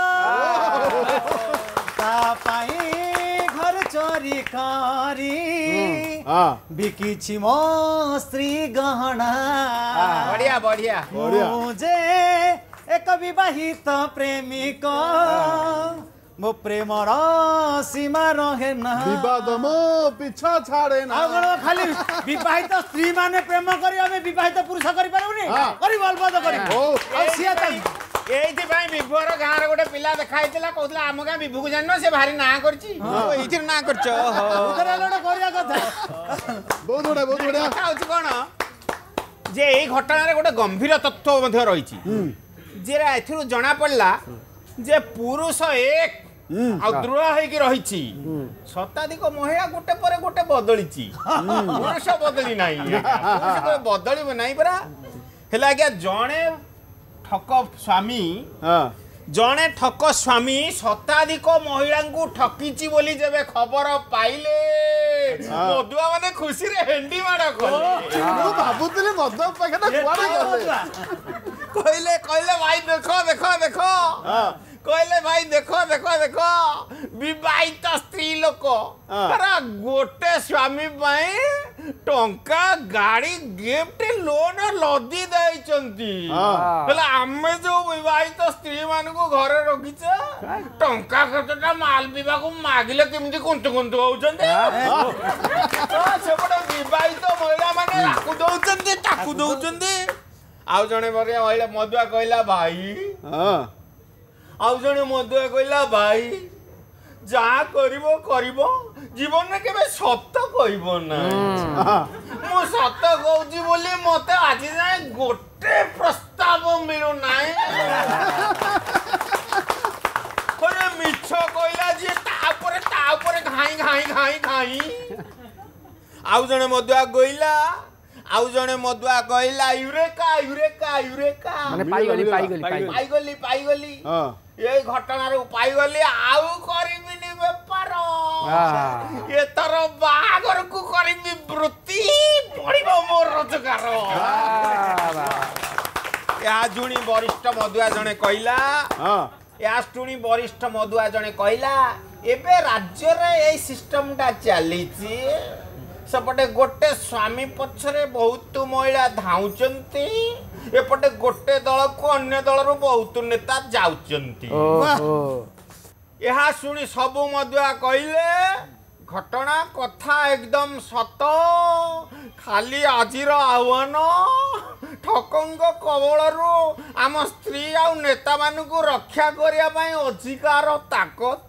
तापाई घर चोरी करी बिकिछि मो स्त्री गहना बढ़िया बढ़िया मुझे एक विवाहित प्रेमिक मो प्रेमर सीमा रहे ना विवाद मो पीछा छाड़े ना खाली विवाहित स्त्री माने प्रेम करी हमें विवाहित पुरुष करि पारुनी करी बलबद करी आ सिया एइथि भाई विभुर गाँ रे गोटे पिला देखाइतिला कहउतला आम गाँ विभु को जाननो से भारी ना करछि एइथि ना करछ उधर लोड करिया कथा बहुत बढ़िया कथा होछि कोन जे एई घटना रे गोटे गंभीर तत्व मध्य रहिछि जे एथिरु जणा पड़ला जे पुरुष एक आ दृढ़ होइकी रहिछि शताधिक महिला गोटे पर गोटे बदलिछि पुरुष बदली नाही पुरुष तो बदलिबो नाही परा हेला आज्ञा जणे ठक स्वामी जणे ठक स्वामी शताधिक महिला को ठकीछि बोली जेबे खबर पाइले मधुआ माने खुशी रे हेंडी माडा कले मु भाबुतले मधुआ पाखना कुआडे गले कहले भाई देखो देखो देखो कहले भाई देखो देखो देखो विवाहित स्त्री लोक गोटे स्वामी टंका गाड़ी गिफ्ट लोन लदी देइचंती आमे जो विवाहित स्त्री मान को घरे रखिचे टंका खर्चटा माल बिबा को मागिले केमती कुंतु कुंतु होउचंती सेपटे विवाहित महिला माने ताकू दउचंती आउ जणे बरिया महिला मधुआ कहला भाई आउ जणे मधुआ कहला भाई जा करिवो करिवो जीवन में केबे सत्य कहबो ना मो सत्य कहउची बोली मते आज जाय गोटे प्रस्ताव मिलु नाही अरे मिछ कहला जे ता ऊपर घाई आउ जणे मधुआ कहला आउ जणे मधुआ कहला यूरेका यूरेका यूरेका माने पाई गली ये घटना रे पाई गली आउ करिबिनी व्यापार ये तर बागर को करिबी वृत्ति पड़िबो मोर रोजगार या जुणी वरिष्ठ मधुआ जणे कहला या जुणी वरिष्ठ मधुआ जणे कहला एबे राज्य रे ए सिस्टम टा चलीची सेपटे गोटे स्वामी पछरे बहुत महिला धाउचंती एपटे गोटे दल को अन्य दल रो बहुत नेता जाउचंती ଏହା ଶୁଣି ସବୁ ମଦୁଆ କହିଲେ ଘଟଣା କଥା एकदम ସତ ଖାଲି ଆଜିର ଆହ୍ୱାନ ଠକଙ୍କ କବଳରୁ ଆମ ସ୍ତ୍ରୀ ଆଉ ନେତାମାନଙ୍କୁ ରକ୍ଷା କରିବା ପାଇଁ ଅଧିକାର ତାକତ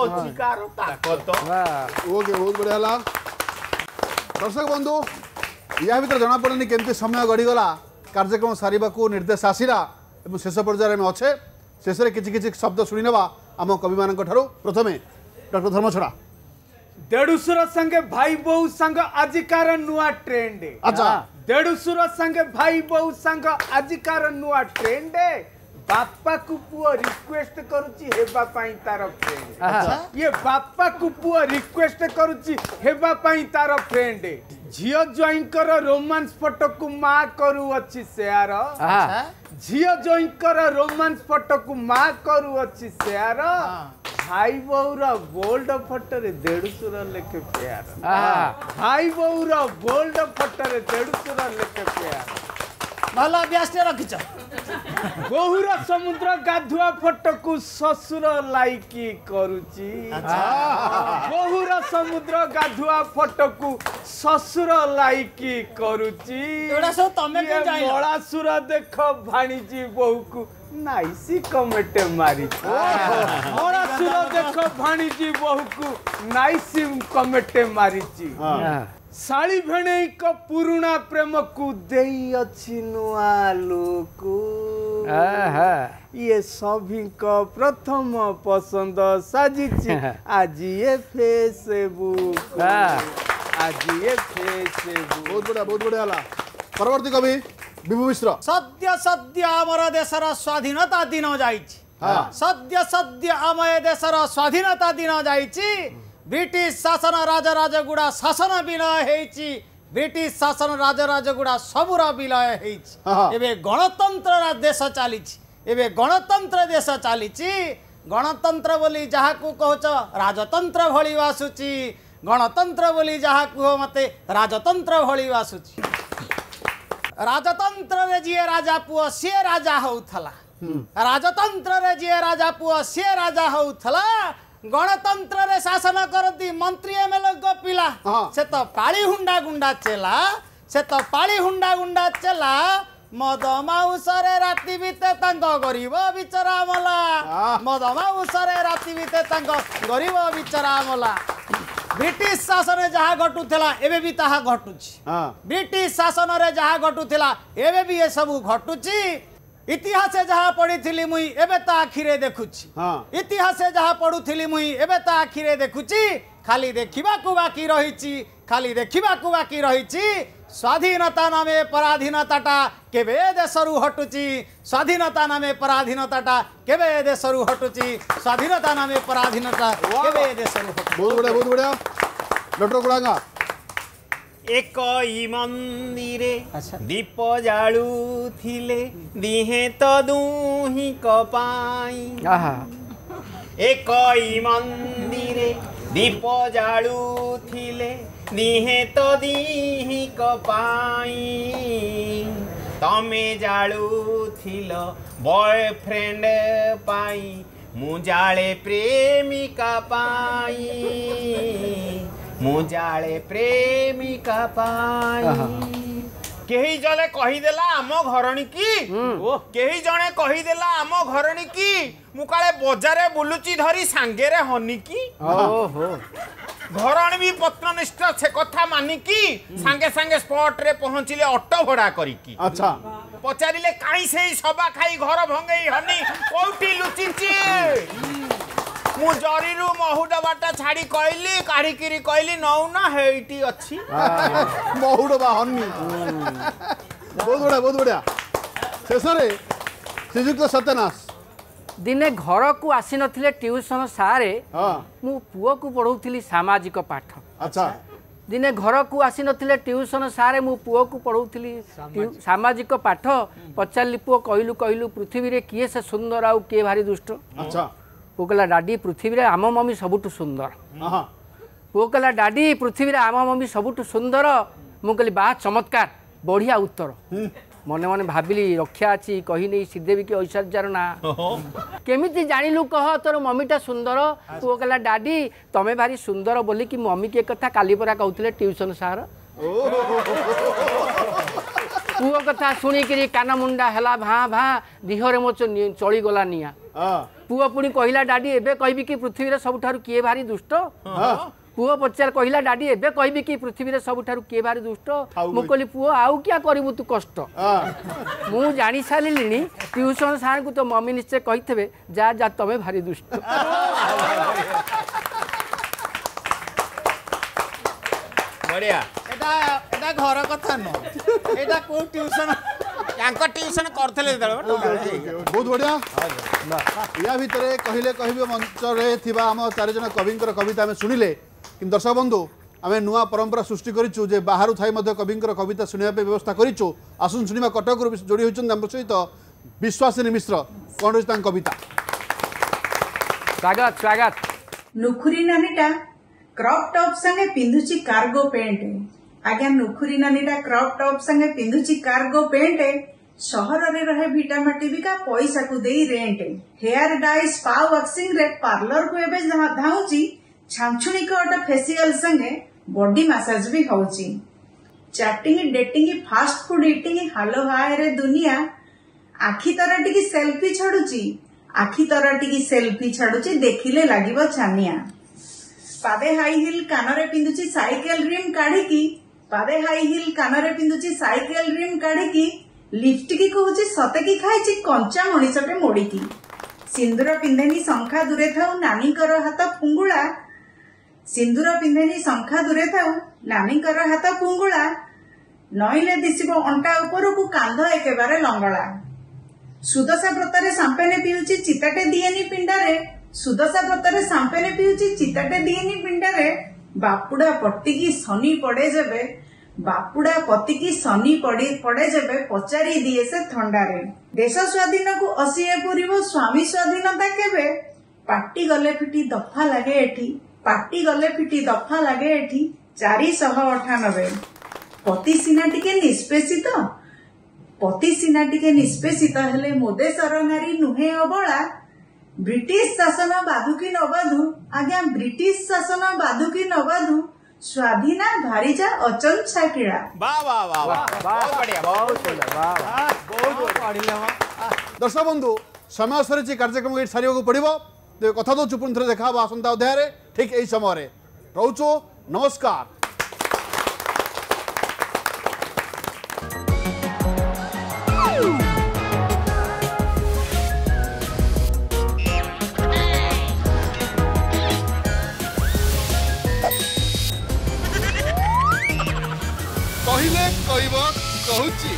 ओके बहुत बढ़िया है दर्शक बंधु या भर जना पड़े केमती समय गढ़ीगला कार्यक्रम सारे को निर्देश आसला और शेष पर्यायर में अच्छे शेष में किसी शब्द शुणी ना आम कवि मान प्रथमे डॉक्टर धर्मछड़ा देड़ुसुर संगे भाई बहु संग आजिकार नुआ ट्रेंड अच्छा देड़ुसुर संगे भाई बहु संग आजिकार नुआ ट्रेंड बापा को पुओ रिक्वेस्ट करूची हेबा पाई तार फ्रेंड ये बापा को पुओ रिक्वेस्ट करूची हेबा पाई तार फ्रेंड झियो जोइंकर रोमांस फोटो को मां करू अछि शेयर झियो जोइंकर रोमांस फोटो को मां करू अछि शेयर भाई बहुर गोल्ड फोटो रे 150 लेखे प्यार भाई बहुर गोल्ड फोटो रे 150 लेखे प्यार भल अभ्यास रखिच बहुर समुद्र गाधुआ फोटो को ससुर लाइकी करूची बहुर समुद्र गाधुआ फोटो को ससुर लाइकी करूची एडा सब तमे को जाई बळासुर देख भाणीजी बहु को नाइसी कमेंट मारी बळासुर देख भाणीजी बहु को नाइसी कमेंट मारीची साली भेणई को पुरुणा प्रेम को देई अछि नुआ लोक ये सभी को प्रथम पसंद साजिची आज ये फेसबुक बहुत बढ़िया परवर्ती कवि विभु मिश्र सद्य सद्य आमर देशर स्वाधीनता दिन जाइछि सद्य सद्य आम देशर स्वाधीनता दिन जाइछि ब्रिटिश शासन राजराजगुड़ा शासन विलय हेछि ब्रिटिश शासन राजराजगुड़ा सबुर विलय हेछि एबे गणतंत्र देश चलीछि एबे गणतंत्र देश चलीछि गणतंत्र बोली जहा को कहछ राजतंत्र भली वासुछि गणतंत्र बोली जहा को मते राजतंत्र भली वासुछि राजतंत्र रे जे राजा पुओ से राजा होउथला राजतंत्र रे जे राजा पुओ से राजा होउथला गणतंत्र रे शासन करती मंत्री एमएलए को पिला से तो पाली हुंडा गुंडा चला से तो पाली हुंडा गुंडा चला मद माउसरे राति बीते तांको गरीब बिचरा मला मद माउसरे राति बीते तांको गरीब बिचरा मला ब्रिटिश शासन जहाँ घटुला एबे भी ताहा घटुची ब्रिटिश शासन रे जहाँ घटुला एबे भी ये सब घटुची इतिहास जहाँ पढ़ी मुई एबे ता आखिरे देखुची इतिहास जहाँ पढ़ुली मुई एबे ता आखिरे देखुची खाली देखा बाकी रही खाली देखा बाकी रही स्वाधीनता नामे पराधीनताटा केबे देशरू हटुची स्वाधीनता नामे पराधीनताटा केबे देशरू हटुची स्वाधीनता नामे पराधीनता केबे देशरू हटुची बहुत बढ़िया डॉक्टर गुड़ांगा एक मंदिरे दीप जालू थिले दिहे तो दुही कपाई एक मंदिरे दीप जालू थिले दिहे तो दिही कपाई तमे जालू थिल बॉयफ्रेंड पाई मुजाले प्रेमिका पाई मुजाले प्रेमिका पाई केही जले कहीदेला आम घरणी की केही जणे कहीदेला आम घरणी की मुकाले बजारे बुलुची धरी सांगेरे हनी की घरणी भी पत्ननिष्ठ से कथा मानिकी सांगे सांगे स्पॉट रे पहुंचिले ऑटो भड़ा करिकी अच्छा पचारिले काई सेई सभा खाई घर भंगेई हनी कोउटी लुचिची मु जरीरू महु डबाटा छाड़ी कहली काढ़िकिरी कहली नौ ना हेटी अच्छी महु डबा हनी बहुत बढ़िया शेष रे श्रीजुक्त सत्यनाश दिने घर को आसी नथिले ट्यूशन सारे मु पुओ को पढ़ौथिली सामाजिक पाठ अच्छा दिने घर को आसी नथिले ट्यूशन सारे मु पुओ को पढ़ौथिली सामाजिक पाठ पचारली पुओ कहलु कहलु पृथ्वी रे किए से सुंदर आउ किए भारी दुष्ट अच्छा पुओ कहला डाडी पृथ्वी रे आम मम्मी सबुठु सुंदर पुओ कहला डाडी पृथ्वी रे आम मम्मी सबुठु सुंदर मु कहली बा चमत्कार बढ़िया उत्तर मने मने भाविली रक्षा अच्छी कही नहीं श्रीदेवी की ऐश्वर्यार ना केमिति जानिलु कह तोर मम्मीटा सुंदर पुओ कहला डाडी तमें भारी सुंदर बोली कि मम्मी के कथा काली परा कहते ट्यूशन सार पुओ कथा शुणिकी कान मुंडा है भाँ भाँ दिहरे मो चलीगला निआ पुओ पुणी कहला डाडी एबे कहबी कि पृथ्वी रे सबुठारु किए भारी दुष्ट पुओ पचार कहला डाडी एबे कहबी कि पृथ्वी रे सबुठारु किए भारी दुष्ट मु कहली पुओ आउ क्या करिवु तू कष्ट मु जानी सारिलिनी ट्यूशन सार को तो मम्मी निश्चय कहिथबे जा जा तमे भारी दुष्ट बढ़िया एटा घर कथा न एटा को ट्यूशन यांको ट्यूशन करथले बहुत बढ़िया या भितर कहले कहबे मंच रे थिबा हम चार जन कविंकर कविता में सुनिले कि दर्शक बंधु आम नुआ परंपरा सृष्टि करिछु जे बाहरु थाई मध्य कविंकर कविता सुनिया पे व्यवस्था करिछु आसुन सुनिबा कटक रु जोड़ी होचन हम सहित विश्वासिनी मिश्र कोन रहित कविता स्वागत स्वागत नुखुरी नानीटा क्रॉप टॉप संगे पिंधुची कार्गो पैंट आज्ञा नुखुरी नानीटा क्रॉप टॉप संगे पिंधुची कार्गो पैंट सहर रे रहे भिटामाटी बिका पैसा को देई rent hair dye spa waxing रे पार्लर को एबे धाउची छांछुणी को अटा फेशियल संगे बॉडी मसाज भी होची chatting dating fast food eating hello hi रे दुनिया आखी तरह टी सेल्फी छाड़ुची आखी तरह टी सेल्फी छाड़ुची देखिले लागिबो छानिया पादे हाई हिल कानरे पिंधुची साइकेल रिम काढिकी पादे हाई हिल कानरे पिंधुची साइकेल रिम काढिकी लिफ्ट की कहूची सते की खाइची कंचा मणिसटे मोड़िकी सिंदूर पिंधेनी शंखा दूरे थाउ नानीकर हाथ फुंगुळा सिंदूर पिंधेनी शंखा दूरे थाउ नानीकर हाथ फुंगुळा नईले दिसिबो अंटा उपरकू कांध एकेबारे लंगळा सुदशा व्रतरे सांपेने पिउची चिताटे दिएनी पिंडारे सुदशा व्रतरे सांपेने पिउची चिताटे दिएनी पिंडारे बापुडा पट्टिकी शनि पड़े जेबे बापुडा पतिकी शनि पड़े जेबे पचारि दिए से थंडारे देश स्वाधीन को असीए पुरिबो स्वामी स्वाधीनता केबे पार्टी गले फिटी दफा लागे एठी पार्टी गले फिटी दफा लागे एठी 498 पति सीना टिके निष्पेषित हेले मोदे सरंगारी नुहे अबला ब्रिटिश शासन बाधु की नबाधु आज्ञा ब्रिटिश शासन बाधु की नबाधु स्वाधीना भारीजा अचन छाकिड़ा वाह वाह वाह वाह बहुत बढ़िया बहुत बढ़िया दर्शक बंधु समय सरी कार्यक्रम ये सारे पड़ो तो कथा दौर पुणी थे देखा आसंता अध्याय ठीक यही समय रोचो नमस्कार। कहले कहब कहूची